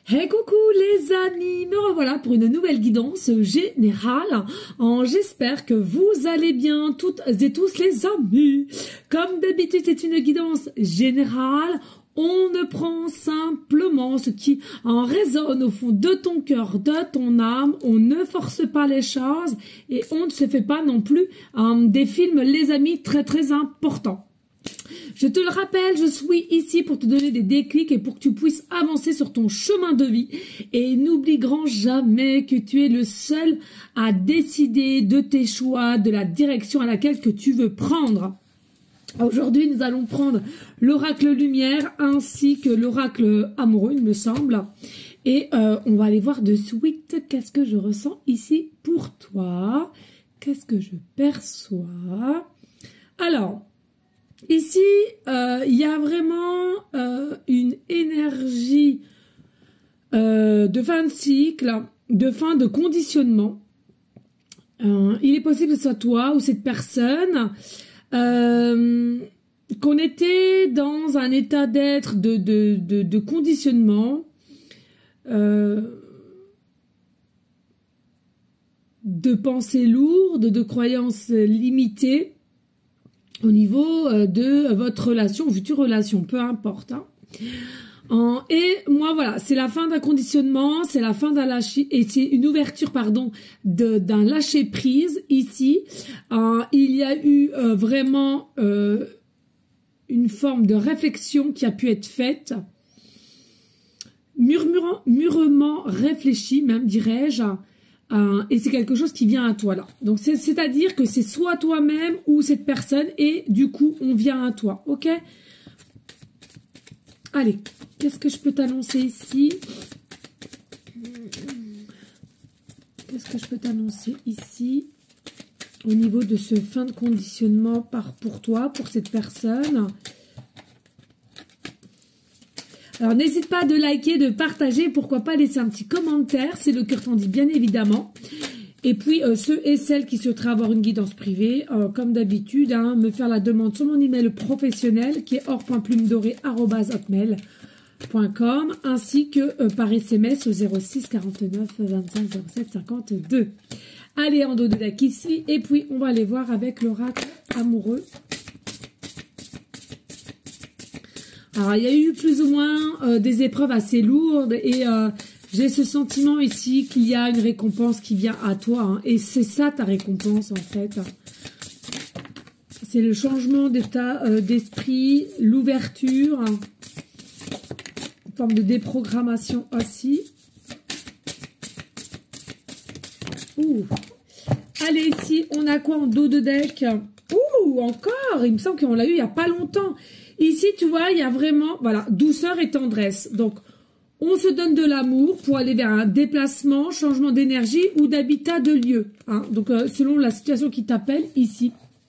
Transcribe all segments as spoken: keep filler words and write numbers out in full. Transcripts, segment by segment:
Hey coucou les amis, me revoilà pour une nouvelle guidance générale. J'espère que vous allez bien toutes et tous les amis. Comme d'habitude c'est une guidance générale. On ne prend simplement ce qui en résonne au fond de ton cœur, de ton âme. On ne force pas les choses et on ne se fait pas non plus euh, des films les amis très très importants. Je te le rappelle, je suis ici pour te donner des déclics et pour que tu puisses avancer sur ton chemin de vie. Et n'oublie grand jamais que tu es le seul à décider de tes choix, de la direction à laquelle que tu veux prendre. Aujourd'hui, nous allons prendre l'oracle lumière ainsi que l'oracle amoureux, il me semble. Et euh, on va aller voir de suite qu'est-ce que je ressens ici pour toi. Qu'est-ce que je perçois? Alors... Ici, euh, il y a vraiment euh, une énergie euh, de fin de cycle, de fin de conditionnement. Euh, il est possible que ce soit toi ou cette personne, euh, qu'on était dans un état d'être de, de, de, de conditionnement, euh, de pensées lourdes, de croyances limitées, au niveau de votre relation, future relation, peu importe. Hein. Et moi, voilà, c'est la fin d'un conditionnement, c'est la fin d'un lâcher, et c'est une ouverture, pardon, d'un lâcher prise ici. Euh, il y a eu euh, vraiment euh, une forme de réflexion qui a pu être faite, murmurant, mûrement réfléchie, même dirais-je. Euh, et c'est quelque chose qui vient à toi là. Donc c'est-à-dire que c'est soit toi-même ou cette personne et du coup on vient à toi. Ok? Allez, qu'est-ce que je peux t'annoncer ici? Qu'est-ce que je peux t'annoncer ici au niveau de ce fin de conditionnement par, pour toi, pour cette personne? Alors, n'hésite pas de liker, de partager, pourquoi pas laisser un petit commentaire, c'est le cœur t'en dit bien évidemment. Et puis, euh, ceux et celles qui souhaiteraient avoir une guidance privée, euh, comme d'habitude, hein, me faire la demande sur mon email professionnel qui est or point plume dorée arobase hotmail point com ainsi que euh, par S M S au zéro six quarante-neuf vingt-cinq zéro sept cinquante-deux. Allez, en dos de lac ici, et puis on va aller voir avec l'oracle amoureux. Alors, il y a eu plus ou moins euh, des épreuves assez lourdes et euh, j'ai ce sentiment ici qu'il y a une récompense qui vient à toi. Hein, et c'est ça ta récompense en fait. C'est le changement d'état euh, d'esprit, l'ouverture, hein, une forme de déprogrammation aussi. Ouh. Allez, ici, on a quoi en dos de deck? Ouh, encore, il me semble qu'on l'a eu il n'y a pas longtemps. Ici, tu vois, il y a vraiment, voilà, douceur et tendresse. Donc, on se donne de l'amour pour aller vers un déplacement, changement d'énergie ou d'habitat de lieu. Hein. Donc, euh, selon la situation qui t'appelle ici.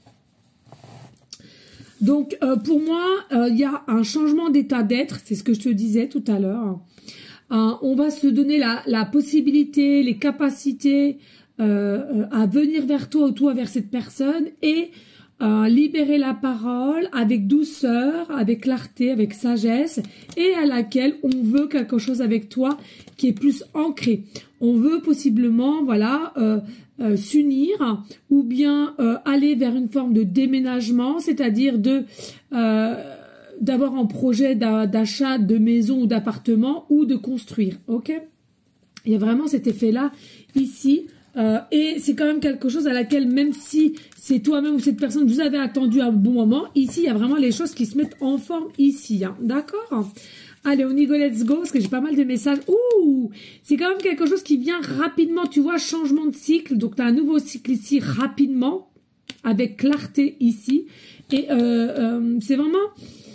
Donc, euh, pour moi, euh, il y a un changement d'état d'être. C'est ce que je te disais tout à l'heure. Euh, on va se donner la, la possibilité, les capacités euh, à venir vers toi ou toi vers cette personne et... Euh, libérer la parole avec douceur, avec clarté, avec sagesse et à laquelle on veut quelque chose avec toi qui est plus ancré. On veut possiblement, voilà, euh, euh, s'unir ou bien euh, aller vers une forme de déménagement, c'est-à-dire de euh, d'avoir un projet d'achat de maison ou d'appartement ou de construire. Ok? Il y a vraiment cet effet-là ici. Euh, et c'est quand même quelque chose à laquelle, même si c'est toi-même ou cette personne, vous avez attendu un bon moment, ici, il y a vraiment les choses qui se mettent en forme ici. Hein, d'accord? Allez, on y go, let's go, parce que j'ai pas mal de messages. Ouh! C'est quand même quelque chose qui vient rapidement, tu vois, changement de cycle. Donc, tu as un nouveau cycle ici, rapidement, avec clarté ici. Et euh, euh, c'est vraiment...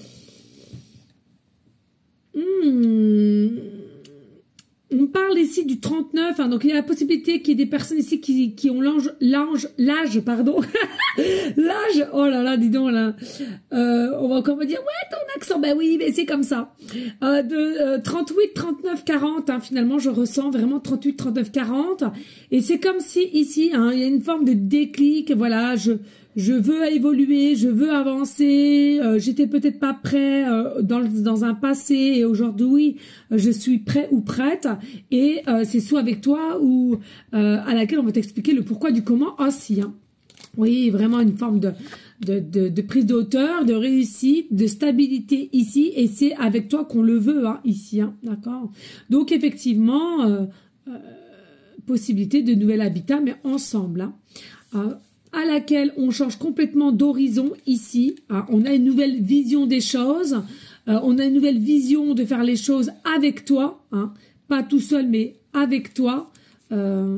Hmm... On parle ici du trente-neuf, hein, donc il y a la possibilité qu'il y ait des personnes ici qui, qui ont l'âge, l'âge, l'âge, pardon, l'âge, oh là là, dis donc là, euh, on va encore me dire, ouais, ton accent, ben oui, mais c'est comme ça, euh, de euh, trente-huit, trente-neuf, quarante, hein, finalement, je ressens vraiment trente-huit, trente-neuf, quarante, et c'est comme si ici, hein, il y a une forme de déclic, voilà, je, je veux évoluer, je veux avancer, euh, j'étais peut-être pas prêt euh, dans, dans un passé et aujourd'hui euh, je suis prêt ou prête et euh, c'est soit avec toi ou euh, à laquelle on va t'expliquer le pourquoi du comment aussi. Hein. Oui, vraiment une forme de, de, de, de prise de hauteur, de réussite, de stabilité ici et c'est avec toi qu'on le veut hein, ici, hein, d'accord. Donc effectivement, euh, euh, possibilité de nouvel habitat mais ensemble. Hein. Euh, à laquelle on change complètement d'horizon ici. Hein, on a une nouvelle vision des choses, euh, on a une nouvelle vision de faire les choses avec toi, hein, pas tout seul mais avec toi, euh,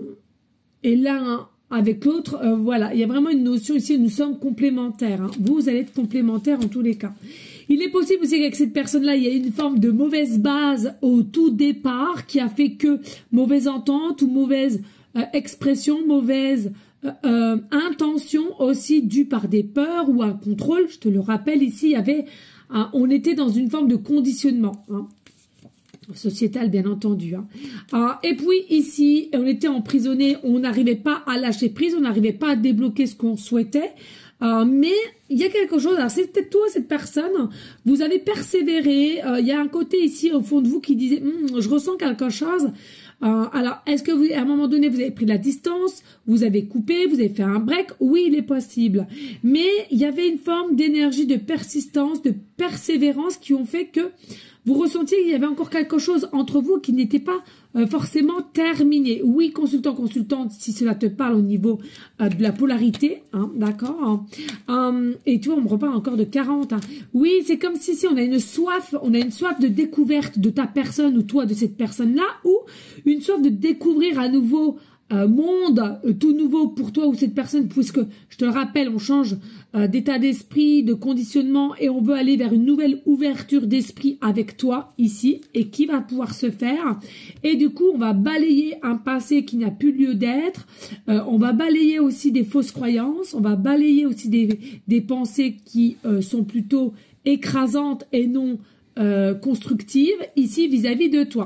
et l'un avec l'autre, euh, voilà, il y a vraiment une notion ici, nous sommes complémentaires, hein. Vous allez être complémentaires en tous les cas. Il est possible aussi qu'avec cette personne-là, il y a une forme de mauvaise base au tout départ qui a fait que mauvaise entente ou mauvaise euh, expression, mauvaise Euh, euh, intention aussi due par des peurs ou un contrôle. Je te le rappelle ici, il y avait, euh, on était dans une forme de conditionnement hein, sociétal bien entendu. Hein. Euh, et puis ici, on était emprisonné, on n'arrivait pas à lâcher prise, on n'arrivait pas à débloquer ce qu'on souhaitait. Euh, mais il y a quelque chose, alors c'est peut-être toi cette personne, vous avez persévéré, euh, il y a un côté ici au fond de vous qui disait hm, je ressens quelque chose. Euh, alors, est-ce que vous, à un moment donné, vous avez pris de la distance, vous avez coupé, vous avez fait un break? Oui, il est possible. Mais il y avait une forme d'énergie, de persistance, de persévérance qui ont fait que vous ressentiez qu'il y avait encore quelque chose entre vous qui n'était pas euh, forcément terminé. Oui, consultant, consultante, si cela te parle au niveau euh, de la polarité, hein, d'accord. Hein, et tu vois, on me reparle encore de quarante. Hein. Oui, c'est comme si, si on a une soif, on a une soif de découverte de ta personne ou toi de cette personne-là, ou une soif de découvrir à nouveau euh, monde euh, tout nouveau pour toi ou cette personne, puisque je te le rappelle, on change euh, d'état d'esprit, de conditionnement et on veut aller vers une nouvelle ouverture d'esprit avec toi ici et qui va pouvoir se faire. Et du coup, on va balayer un passé qui n'a plus lieu d'être. Euh, on va balayer aussi des fausses croyances. On va balayer aussi des, des pensées qui euh, sont plutôt écrasantes et non euh, constructives ici vis-à-vis de toi.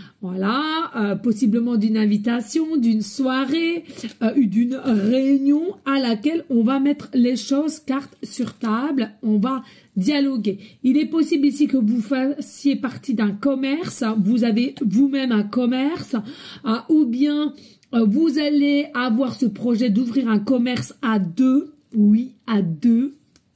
Voilà, euh, possiblement d'une invitation, d'une soirée, euh, d'une réunion à laquelle on va mettre les choses cartes sur table, on va dialoguer. Il est possible ici que vous fassiez partie d'un commerce, vous avez vous-même un commerce, euh, ou bien euh, vous allez avoir ce projet d'ouvrir un commerce à deux, oui, à deux.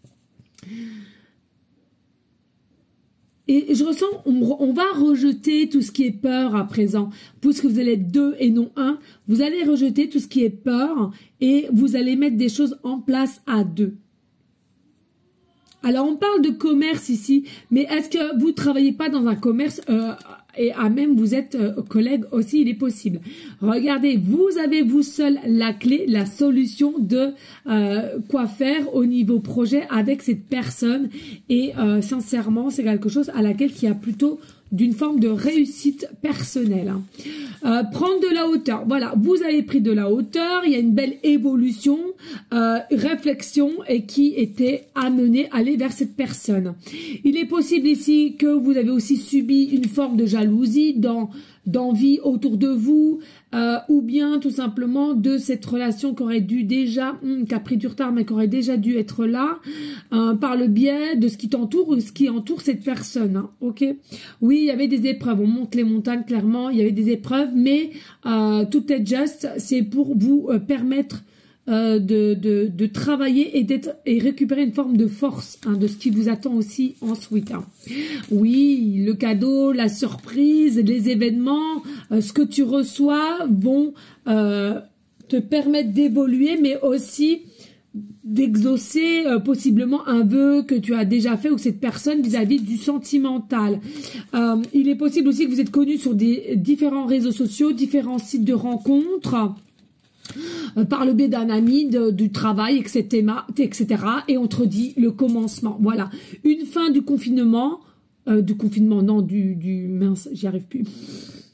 Et je ressens, on, on va rejeter tout ce qui est peur à présent. Puisque vous allez être deux et non un, vous allez rejeter tout ce qui est peur et vous allez mettre des choses en place à deux. Alors, on parle de commerce ici, mais est-ce que vous ne travaillez pas dans un commerce euh, et à même vous êtes euh, collègue aussi, il est possible. Regardez, vous avez vous seul la clé, la solution de euh, quoi faire au niveau projet avec cette personne et euh, sincèrement, c'est quelque chose à laquelle qui a plutôt d'une forme de réussite personnelle. Hein. Euh, prendre de la hauteur. Voilà, vous avez pris de la hauteur, il y a une belle évolution, euh, réflexion et qui était amenée à aller vers cette personne. Il est possible ici que vous avez aussi subi une forme de jalousie, dans d'envie autour de vous, euh, ou bien tout simplement de cette relation qui aurait dû déjà, hum, qui a pris du retard, mais qui aurait déjà dû être là, euh, par le biais de ce qui t'entoure ou ce qui entoure cette personne. Hein, ok. Oui, il y avait des épreuves, on monte les montagnes clairement, il y avait des épreuves, mais euh, tout est juste, c'est pour vous euh, permettre Euh, de, de, de travailler et d'être et récupérer une forme de force hein, de ce qui vous attend aussi ensuite. Hein. Oui, le cadeau, la surprise, les événements, euh, ce que tu reçois vont euh, te permettre d'évoluer, mais aussi d'exaucer euh, possiblement un vœu que tu as déjà fait ou cette personne vis-à-vis du sentimental. Euh, il est possible aussi que vous êtes connu sur des différents réseaux sociaux, différents sites de rencontres, Euh, par le biais d'un ami, de, du travail, et cetera, et cetera. Et on te dit le commencement. Voilà. Une fin du confinement, euh, du confinement, non, du, du mince, j'y arrive plus.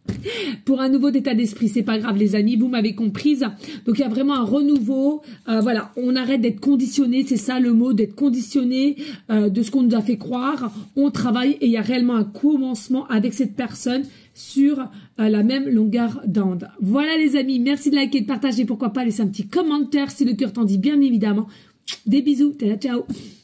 pour un nouveau état d'esprit. C'est pas grave les amis, vous m'avez comprise. Donc il y a vraiment un renouveau. Euh, voilà, on arrête d'être conditionné, c'est ça le mot, d'être conditionné euh, de ce qu'on nous a fait croire. On travaille et il y a réellement un commencement avec cette personne sur euh, la même longueur d'onde. Voilà les amis, merci de liker, de partager, pourquoi pas laisser un petit commentaire si le cœur t'en dit bien évidemment. Des bisous, ciao ciao.